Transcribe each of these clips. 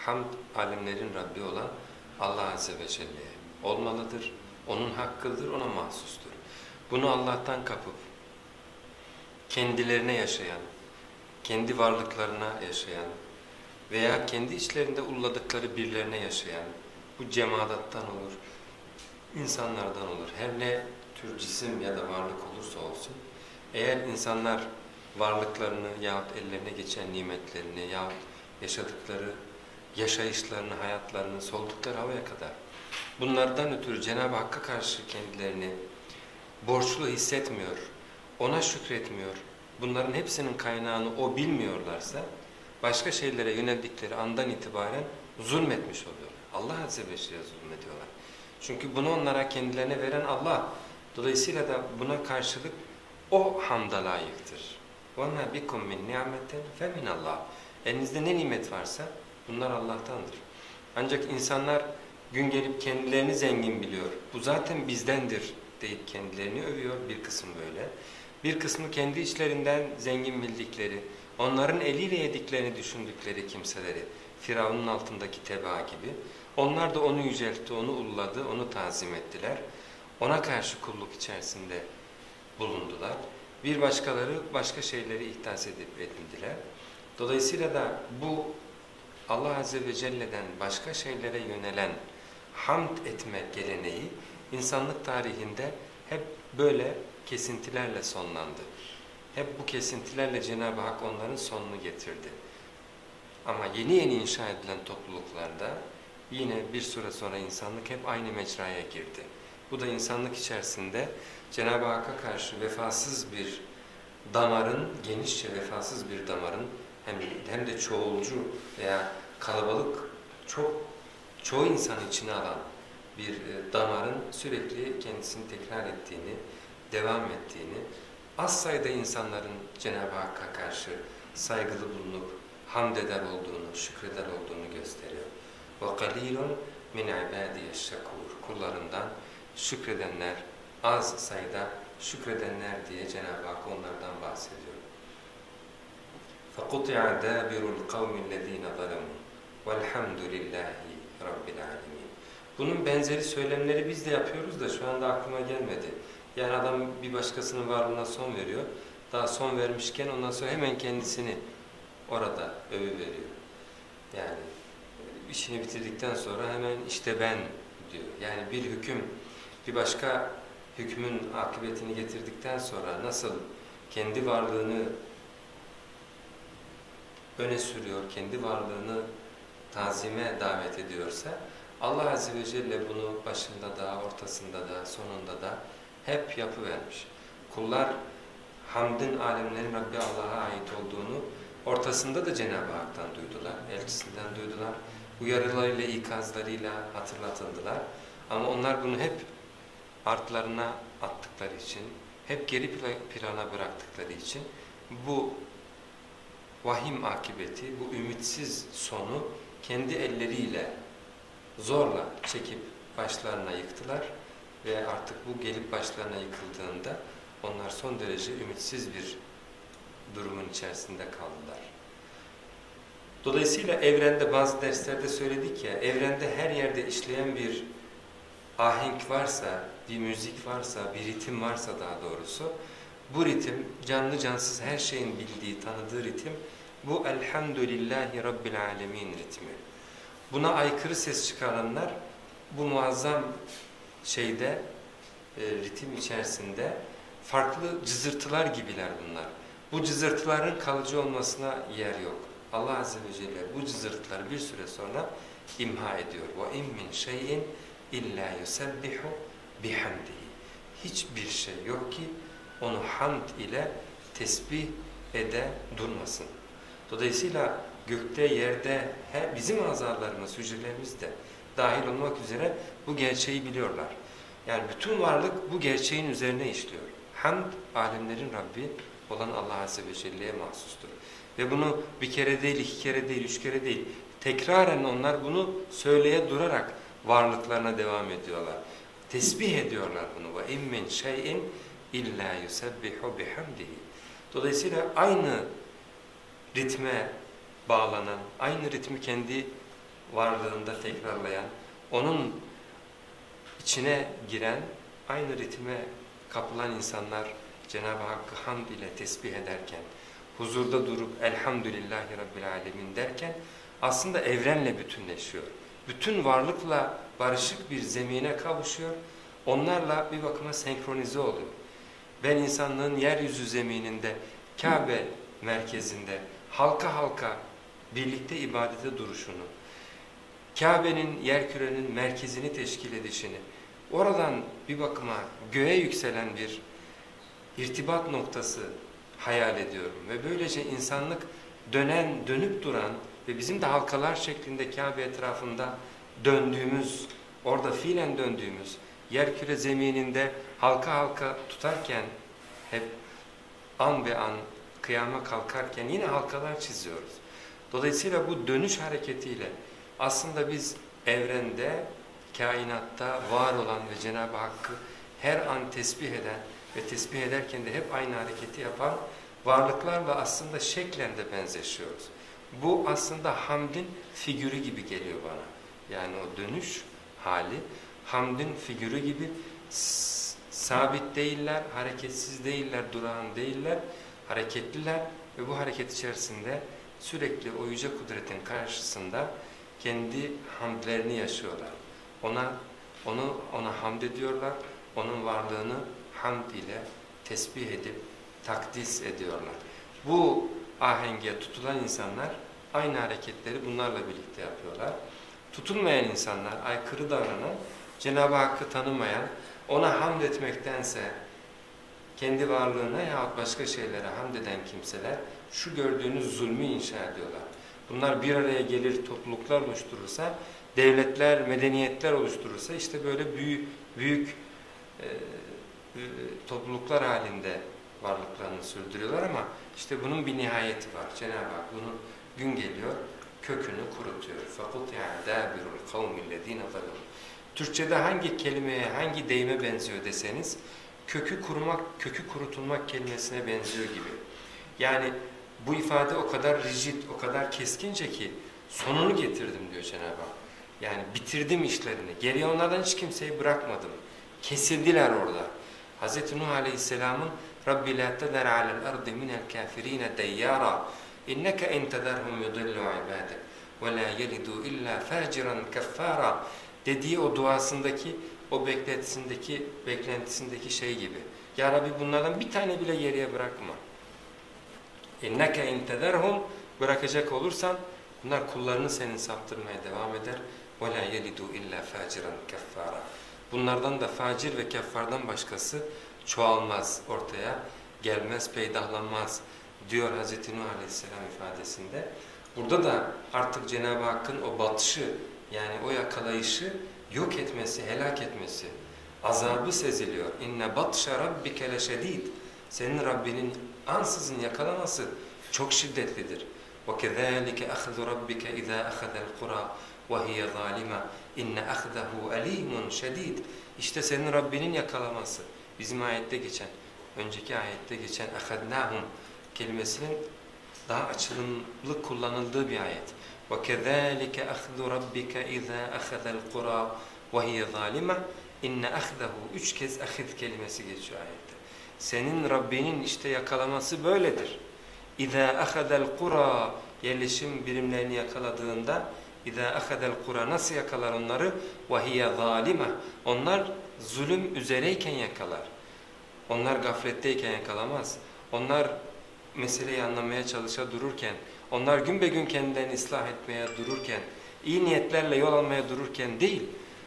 hamd alemlerin Rabbi olan Allah Azze ve Celle'ye olmalıdır. Onun hakkıdır, ona mahsustur. Bunu Allah'tan kapıp kendilerine yaşayan, kendi varlıklarına yaşayan veya kendi içlerinde ulladıkları birilerine yaşayan, bu cemaattan olur, insanlardan olur, her ne tür cisim ya da varlık olursa olsun, eğer insanlar varlıklarını yahut ellerine geçen nimetlerini yahut yaşadıkları yaşayışlarını, hayatlarını, soldukları havaya kadar bunlardan ötürü Cenab-ı Hakk'a karşı kendilerini borçlu hissetmiyor, ona şükretmiyor, bunların hepsinin kaynağını o bilmiyorlarsa başka şeylere yöneldikleri andan itibaren zulmetmiş oluyorlar. Allah Azze ve Celle zulmediyorlar. Çünkü bunu onlara kendilerine veren Allah. Dolayısıyla da buna karşılık o hamda layıktır. وَمَا بِكُمْ مِنْ نِعْمَةٍ فَمِنَ اللّٰهِ Elinizde ne nimet varsa bunlar Allah'tandır. Ancak insanlar gün gelip kendilerini zengin biliyor. Bu zaten bizdendir deyip kendilerini övüyor. Bir kısım böyle. Bir kısmı kendi içlerinden zengin bildikleri, onların eliyle yediklerini düşündükleri kimseleri, Firavun'un altındaki tebaa gibi. Onlar da onu yüceltti, onu ulladı, onu tazim ettiler. Ona karşı kulluk içerisinde bulundular. Bir başkaları başka şeyleri ihdas edip edindiler. Dolayısıyla da bu Allah Azze ve Celle'den başka şeylere yönelen hamd etme geleneği insanlık tarihinde hep böyle kesintilerle sonlandı. Hep bu kesintilerle Cenab-ı Hak onların sonunu getirdi. Ama yeni yeni inşa edilen topluluklarda yine bir süre sonra insanlık hep aynı mecraya girdi. Bu da insanlık içerisinde Cenab-ı Hakk'a karşı vefasız bir damarın, genişçe vefasız bir damarın hem de çoğulcu veya kalabalık çoğu insan içine alan bir damarın sürekli kendisini tekrar ettiğini, devam ettiğini, az sayıda insanların Cenab-ı Hakk'a karşı saygılı bulunup hamd eder olduğunu, şükreder olduğunu gösteriyor. وَقَلِيلٌ مِنْ عِبَادِيَ الشَّكُورِ Kullarından şükredenler, az sayıda şükredenler diye Cenab-ı Hak onlardan bahsediyor. فَقُطِعَ دَابِرُ الْقَوْمِ الَّذ۪ينَ ظَلَمُوا وَالْحَمْدُ لِلّٰهِ رَبِّ الْعَالَمِينَ Bunun benzeri söylemleri biz de yapıyoruz da şu anda aklıma gelmedi. Yani adam bir başkasının varlığına son veriyor. Daha son vermişken ondan sonra hemen kendisini orada övüveriyor. Yani işini bitirdikten sonra hemen işte ben diyor. Yani bir hüküm bir başka hükmün akıbetini getirdikten sonra nasıl kendi varlığını öne sürüyor, kendi varlığını tazime davet ediyorsa Allah Azze ve Celle bunu başında da, ortasında da, sonunda da hep yapıvermiş. Kullar hamdın alemlerin Rabbi Allah'a ait olduğunu ortasında da Cenab-ı Hak'tan duydular, elçisinden duydular, uyarılarıyla, ikazlarıyla hatırlatıldılar. Ama onlar bunu hep artlarına attıkları için, hep geri plana bıraktıkları için bu vahim akıbeti, bu ümitsiz sonu kendi elleriyle zorla çekip başlarına yıktılar ve artık bu gelip başlarına yıkıldığında onlar son derece ümitsiz bir durumun içerisinde kaldılar. Dolayısıyla evrende bazı derslerde söyledik ya, evrende her yerde işleyen bir ahenk varsa, bir müzik varsa, bir ritim varsa daha doğrusu, bu ritim canlı cansız her şeyin bildiği, tanıdığı ritim bu Elhamdülillahi Rabbil Alemin ritmi. Buna aykırı ses çıkaranlar bu muazzam şeyde, ritim içerisinde farklı cızırtılar gibiler bunlar. Bu cızırtıların kalıcı olmasına yer yok. Allah Azze ve Celle bu cızırtıları bir süre sonra imha ediyor. وَاِنْ مِنْ شَيْءٍ اِلَّا يُسَبِّحُ بِحَمْدِهِ Hiçbir şey yok ki onu hamd ile tesbih ede durmasın. Dolayısıyla gökte, yerde, bizim azalarımız, hücrelerimiz de dahil olmak üzere bu gerçeği biliyorlar. Yani bütün varlık bu gerçeğin üzerine işliyor. Hamd, alemlerin Rabbi olan Allah Azze ve Celle'ye mahsustur. Ve bunu bir kere değil, iki kere değil, üç kere değil, tekraren onlar bunu söyleye durarak varlıklarına devam ediyorlar. Tesbih ediyorlar bunu. وَاِنْ مِنْ شَيْءٍ اِلَّا يُسَبِّحُ بِحَمْدِهِ Dolayısıyla aynı ritme bağlanan, aynı ritmi kendi varlığında tekrarlayan, onun içine giren, aynı ritme kapılan insanlar Cenab-ı Hakk'ı hamd ile tesbih ederken, huzurda durup Elhamdülillahi Rabbil Alemin derken aslında evrenle bütünleşiyor. Bütün varlıkla barışık bir zemine kavuşuyor. Onlarla bir bakıma senkronize oluyor. Ben insanlığın yeryüzü zemininde, Kabe merkezinde halka halka birlikte ibadete duruşunu, Kabe'nin yerkürenin merkezini teşkil edişini, oradan bir bakıma göğe yükselen bir irtibat noktası hayal ediyorum. Ve böylece insanlık dönüp duran ve bizim de halkalar şeklinde Kabe etrafında döndüğümüz, orada fiilen döndüğümüz yerküre zemininde halka halka tutarken, hep an be an kıyama kalkarken yine halkalar çiziyoruz. Dolayısıyla bu dönüş hareketiyle aslında biz evrende, kainatta var olan ve Cenab-ı Hakk'ı her an tesbih eden ve tesbih ederken de hep aynı hareketi yapan varlıklarla aslında şeklen de benzeşiyoruz. Bu aslında hamdin figürü gibi geliyor bana. Yani o dönüş hali hamdin figürü gibi, sabit değiller, hareketsiz değiller, durağan değiller, hareketliler ve bu hareket içerisinde sürekli o yüce kudretin karşısında kendi hamdlerini yaşıyorlar. Ona hamd ediyorlar, onun varlığını hamd ile tesbih edip takdis ediyorlar. Bu ahenge tutulan insanlar aynı hareketleri bunlarla birlikte yapıyorlar. Tutulmayan insanlar, aykırı davranan, Cenab-ı Hakk'ı tanımayan, ona hamd etmektense kendi varlığına yahut başka şeylere hamd eden kimseler şu gördüğünüz zulmü inşa ediyorlar. Bunlar bir araya gelir, topluluklar oluşturursa, devletler, medeniyetler oluşturursa işte böyle büyük topluluklar halinde varlıklarını sürdürüyorlar ama işte bunun bir nihayeti var. Cenab-ı Hak bunun gün geliyor, kökünü kurutuyor. فَقُطْيَعَ دَابِرُ الْقَوْمِ الَّذ۪ينَ ظَلَمُوا. Türkçe'de hangi kelimeye, hangi deyime benziyor deseniz, kökü kurutulmak kelimesine benziyor gibi. Yani bu ifade o kadar rigid, o kadar keskince ki sonunu getirdim diyor Cenab-ı Hak. Yani bitirdim işlerini. Geriye onlardan hiç kimseyi bırakmadım. Kesildiler orada. Hz. Nuh Aleyhisselam'ın Rabbi la teder alel ardı minel kafirine deyyara inneke entederhum yudillu ibadet ve la yelidu illa faciran keffara dediği o duasındaki, o beklentisindeki şey gibi. Ya Rabbi bunlardan bir tane bile geriye bırakma. İnneke entederhum, bırakacak olursan bunlar kullarını senin saptırmaya devam eder. Ve la yelidu illa faciran keffara. Bunlardan da facir ve keffardan başkası çoğalmaz, ortaya gelmez, peydahlanmaz diyor Hz. Nuh Aleyhisselam ifadesinde. Burada da artık Cenab-ı Hakk'ın o batışı, yani o yakalayışı yok etmesi, helak etmesi, azabı seziliyor. İnne batşa rabbike leşedid. Senin Rabbinin ansızın yakalaması çok şiddetlidir. وَكَذَٰلِكَ أَخْذُ رَبِّكَ اِذَا أَخَذَ الْقُرَى وَهِيَ ظَالِمَةٌ اِنَّ أَخْذَهُ أَلِيمٌ شَد۪يدٌ. İşte senin Rabbinin yakalaması. Bizim ayette geçen, önceki ayette geçen اَخَذْنَاهُمْ kelimesinin daha açılımlı kullanıldığı bir ayet. وَكَذَٰلِكَ أَخْذُ رَبِّكَ اِذَا أَخَذَ الْقُرَى وَهِيَ ظَالِمَةٌ اِنَّ أَخْذَهُ 3 kez ahid kelimesi geçiyor ayette. Senin Rabbinin işte yakalaması böyledir. اِذَا أَخَذَ الْقُرَى yerleşim birimlerini yakaladığında اِذَا أَخَذَ الْقُرَى nasıl yakalar onları? وَهِيَ ظَالِمَةٌ onlar zulüm üzereyken yakalar. Onlar gafletteyken yakalamaz. Onlar meseleyi anlamaya çalışa dururken, onlar gün be gün kendilerini ıslah etmeye dururken, iyi niyetlerle yol almaya dururken değil,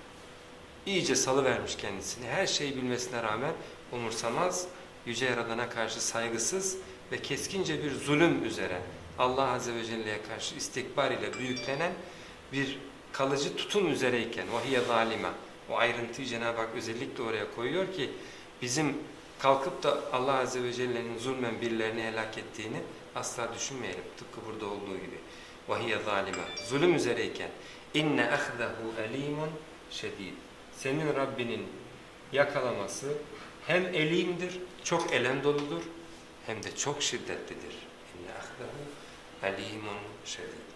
iyice salıvermiş kendisini. Her şeyi bilmesine rağmen umursamaz, Yüce Yaradan'a karşı saygısız ve keskince bir zulüm üzere Allah Azze ve Celle'ye karşı istikbar ile büyüklenen bir kalıcı tutum üzereyken vahiye zalime, o ayrıntıyı Cenab-ı Hak özellikle oraya koyuyor ki bizim kalkıp da Allah Azze ve Celle'nin zulmen birilerini helak ettiğini asla düşünmeyelim. Tıpkı burada olduğu gibi. Vahiye zalime, zulüm üzereyken inne ahdahu alimun şedid. Senin Rabbinin yakalaması hem elimdir, çok elem doludur, hem de çok şiddetlidir. İnne ahdahu alimun şedid.